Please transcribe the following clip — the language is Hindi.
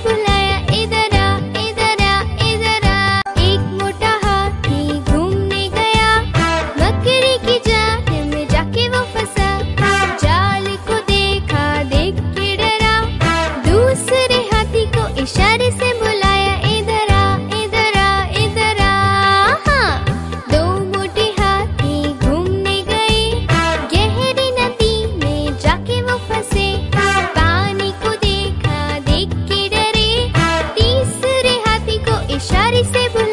बुलाया, इधर आ, इधर आ, इधर आ। एक मोटा हाथी घूमने गया, मकड़ी की जाल में जाके वो फंसा। जाल को देखा, देख के डरा, दूसरे हाथी को इशारे से बुलाया, इधर आ, इधर आ, इधर आ। हाँ, दो मोटे हाथी घूमने गए, गहरी नदी में जाके वो फंसे। पानी को देखा, देख के डरे, तीसरे हाथी को इशारे से